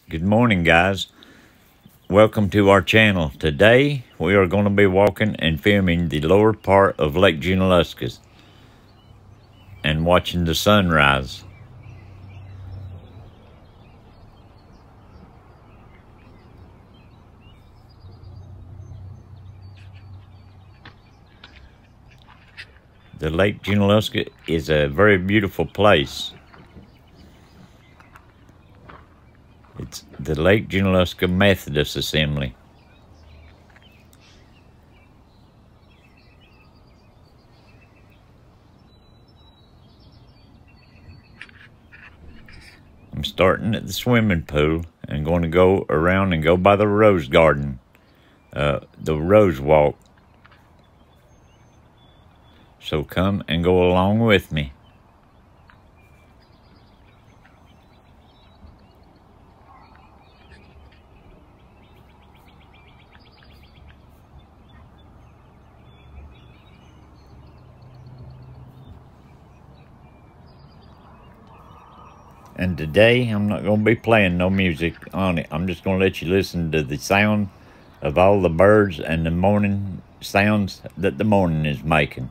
Good morning, guys. Welcome to our channel. Today we are going to be walking and filming the lower part of Lake Junaluska and watching the sunrise. The Lake Junaluska is a very beautiful place. It's the Lake Junaluska Methodist Assembly. I'm starting at the swimming pool and going to go around and go by the rose garden, the rose walk. So come and go along with me. And today, I'm not going to be playing no music on it. I'm just going to let you listen to the sound of all the birds and the morning sounds that the morning is making.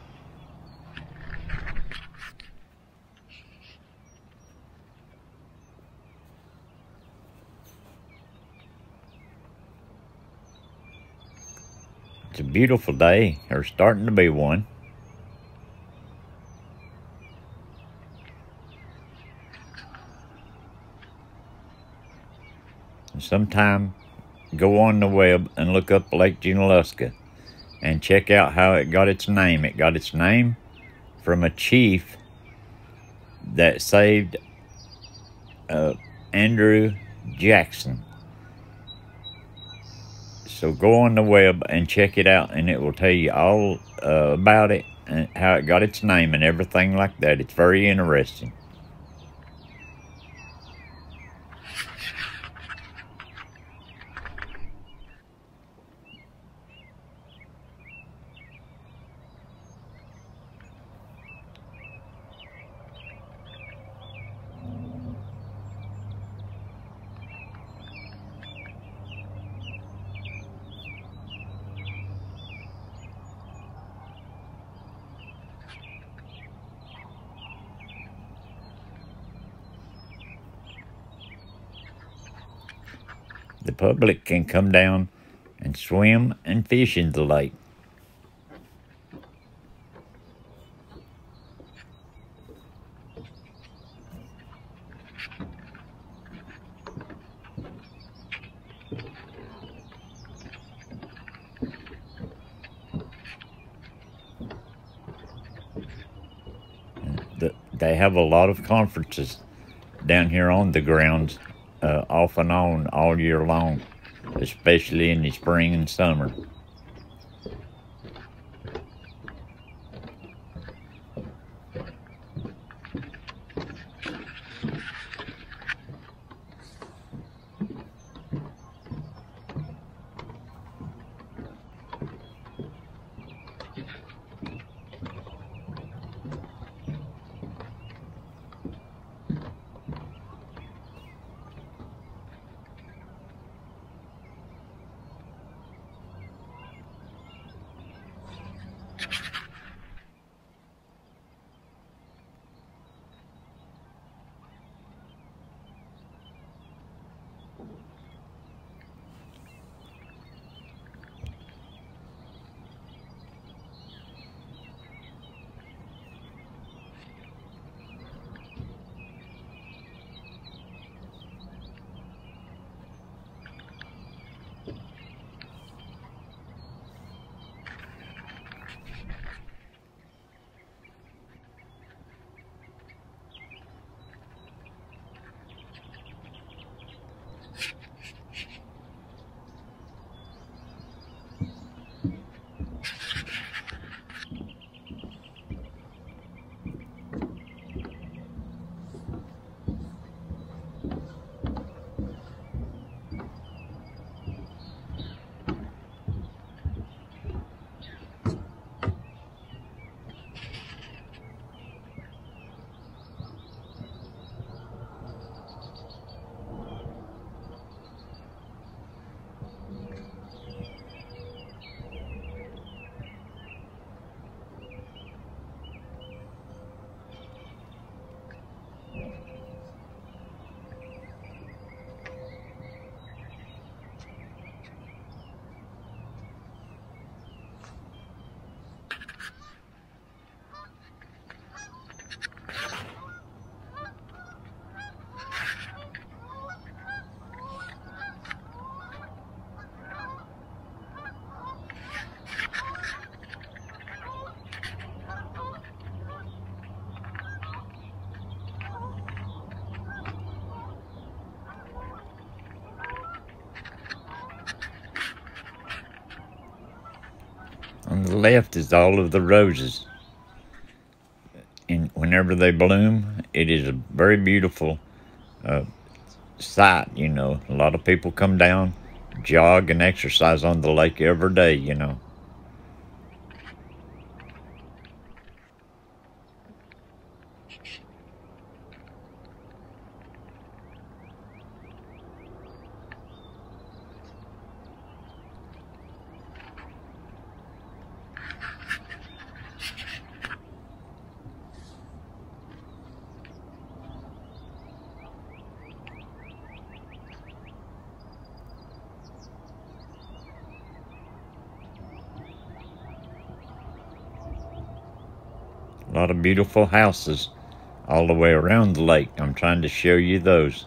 It's a beautiful day, or starting to be one. Sometime go on the web and look up Lake Junaluska and check out how it got its name. It got its name from a chief that saved Andrew Jackson. So go on the web and check it out, and it will tell you all about it and how it got its name and everything like that. It's very interesting. The public can come down and swim and fish in the lake. They have a lot of conferences down here on the grounds, off and on all year long, especially in the spring and summer. On the left is all of the roses. And whenever they bloom, it is a very beautiful sight, you know. A lot of people come down, jog and exercise on the lake every day, you know. A lot of beautiful houses all the way around the lake. I'm trying to show you those.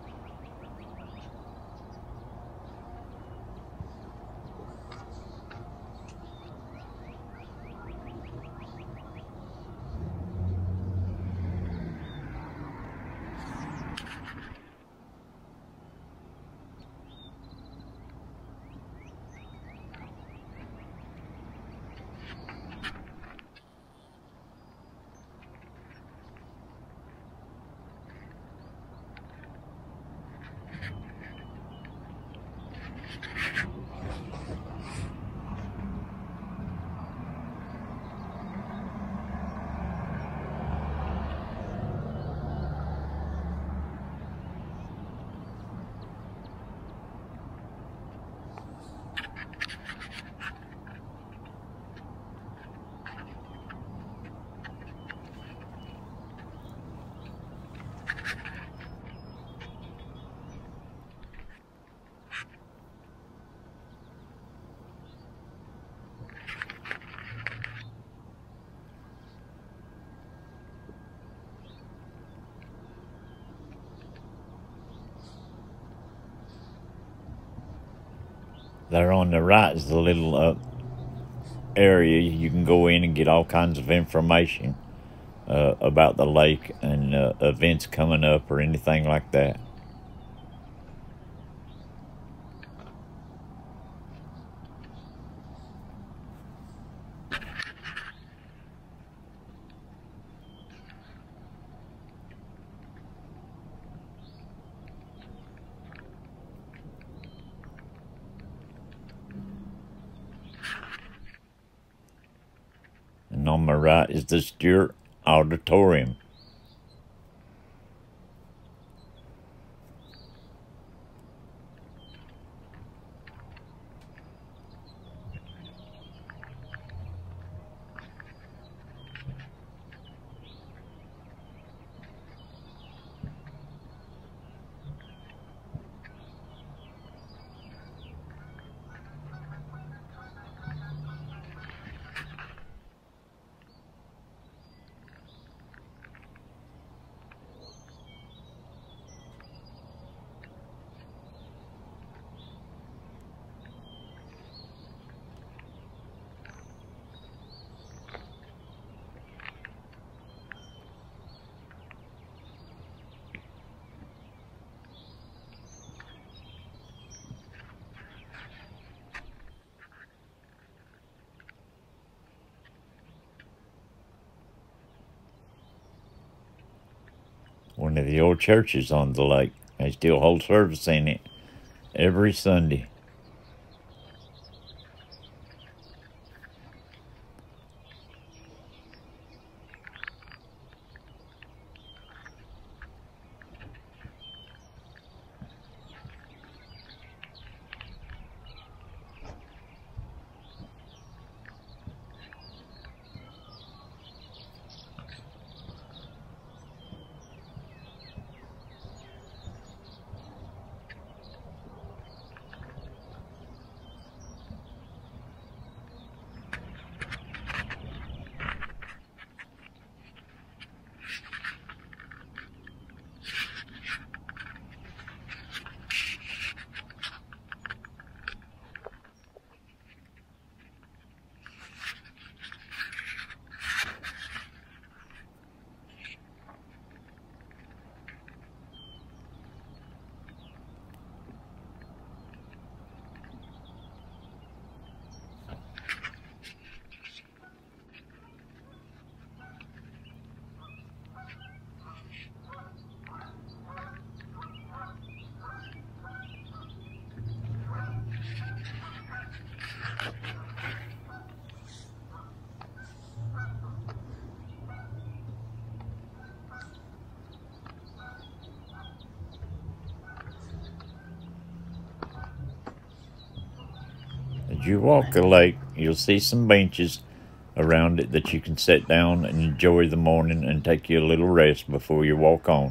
There on the right is the little area you can go in and get all kinds of information about the lake and events coming up or anything like that. And on my right is the Stewart Auditorium. One of the old churches on the lake. They still hold service in it every Sunday. you walk the lake, you'll see some benches around it that you can sit down and enjoy the morning and take you a little rest before you walk on.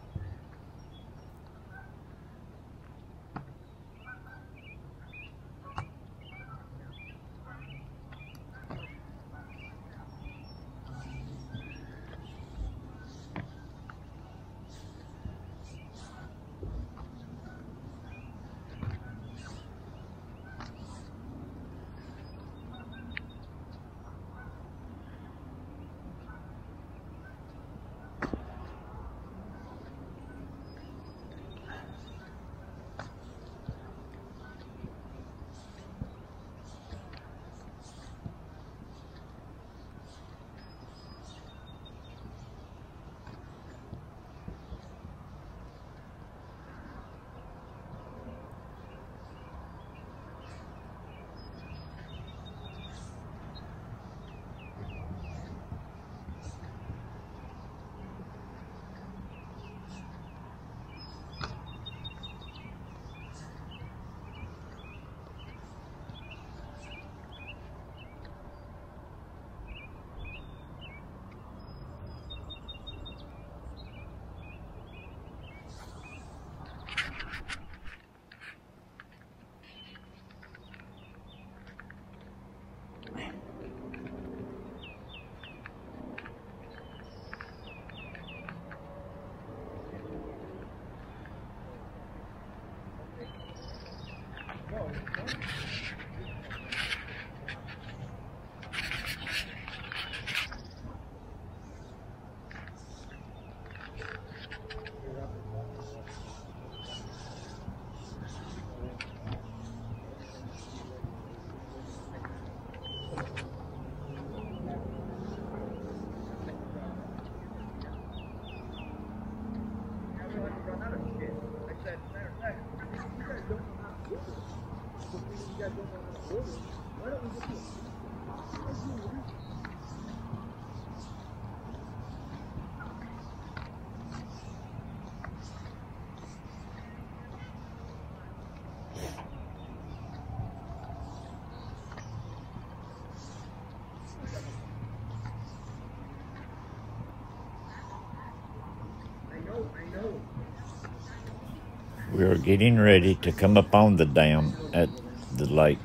We are getting ready to come up on the dam at the lake.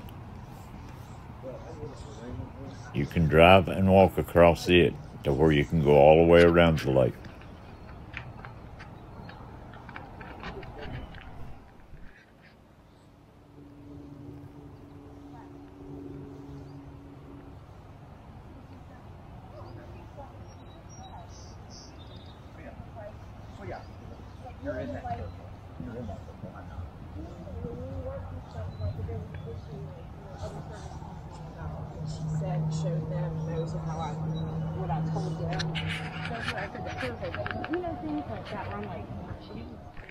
You can drive and walk across it to where you can go all the way around the lake. Showed them those are how what I told them. So I said the survey, but things like that where I'm like, geez.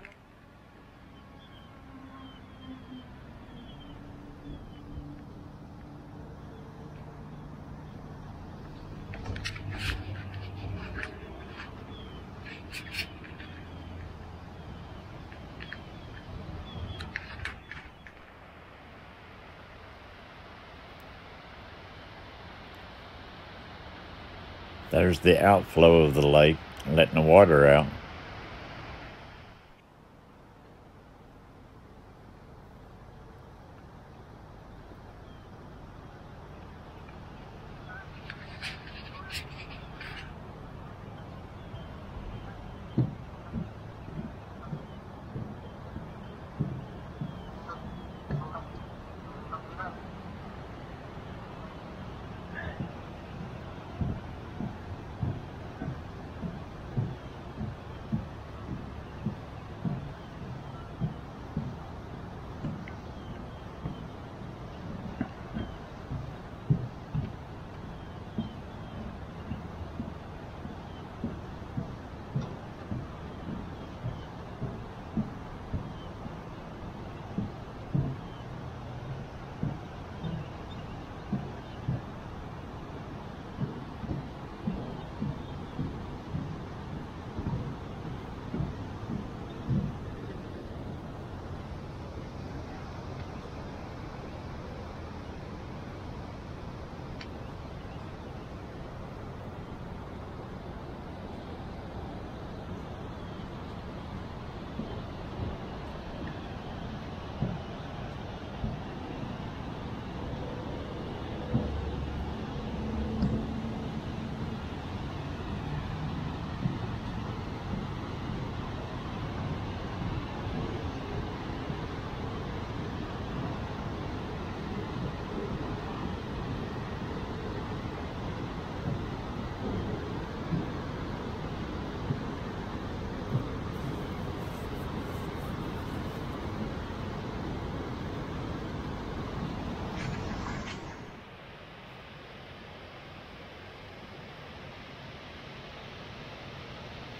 There's the outflow of the lake, letting the water out.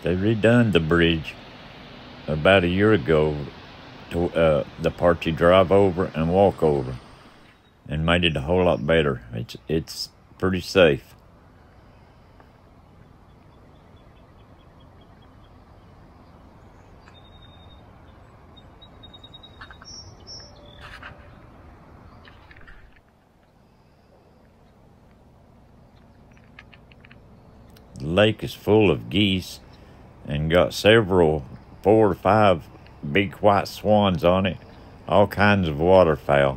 They redone the bridge about a year ago to the part you drive over and walk over, and made it a whole lot better. It's pretty safe. The lake is full of geese and got several, 4 or 5 big white swans on it, all kinds of waterfowl.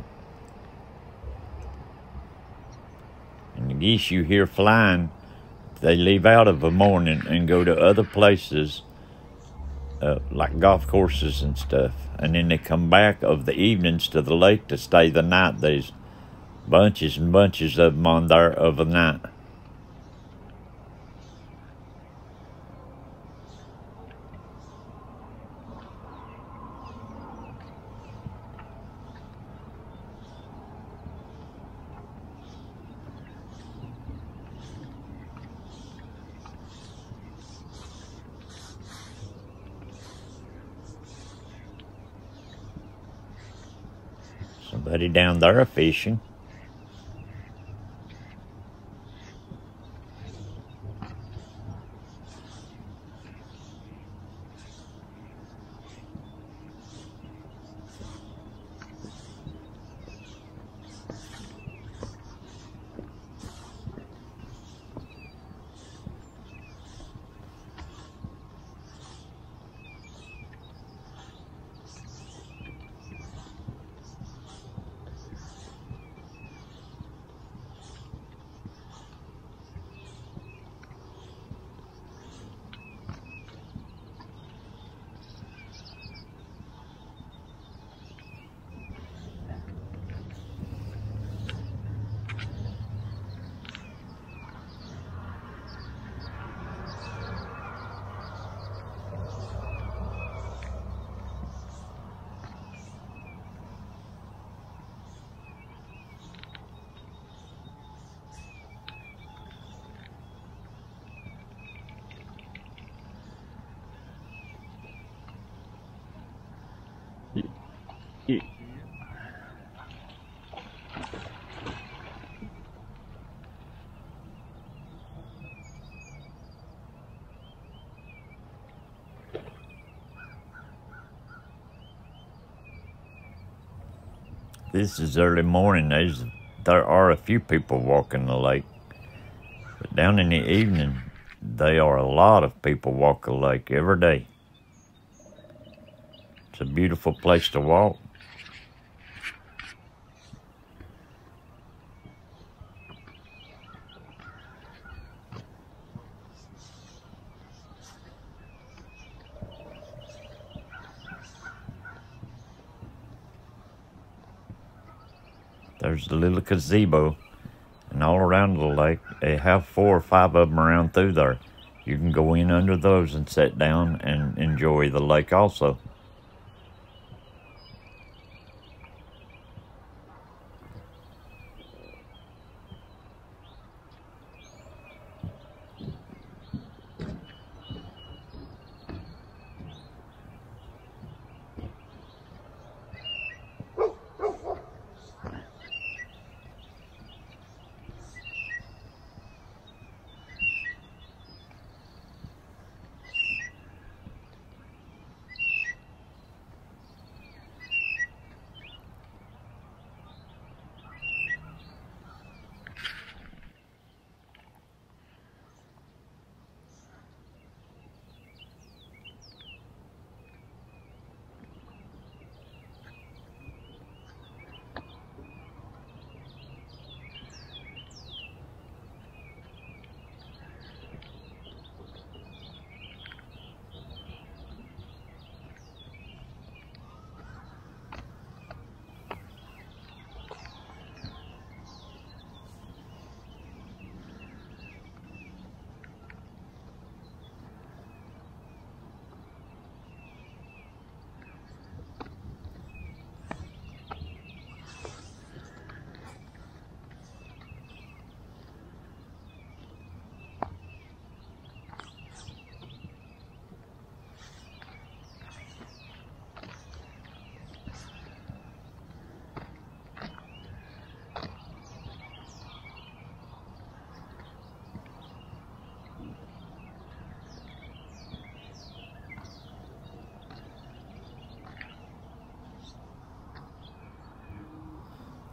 And the geese you hear flying, they leave out of the morning and go to other places, like golf courses and stuff. And then they come back of the evenings to the lake to stay the night. There's bunches and bunches of them on there of a night. Somebody down there fishing. This is early morning. There are a few people walking the lake. But down in the evening, there are a lot of people walk the lake every day. It's a beautiful place to walk. There's the little gazebo, and all around the lake, they have 4 or 5 of them around through there. You can go in under those and sit down and enjoy the lake also.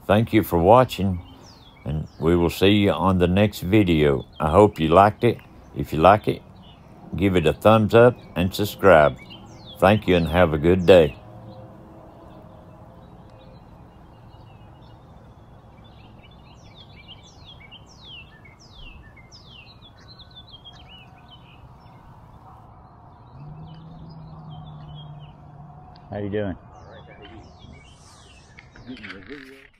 Thank you for watching, and we will see you on the next video. I hope you liked it. If you like it, give it a thumbs up and subscribe. Thank you and have a good day. How you doing? All right, how are you? Getting your video.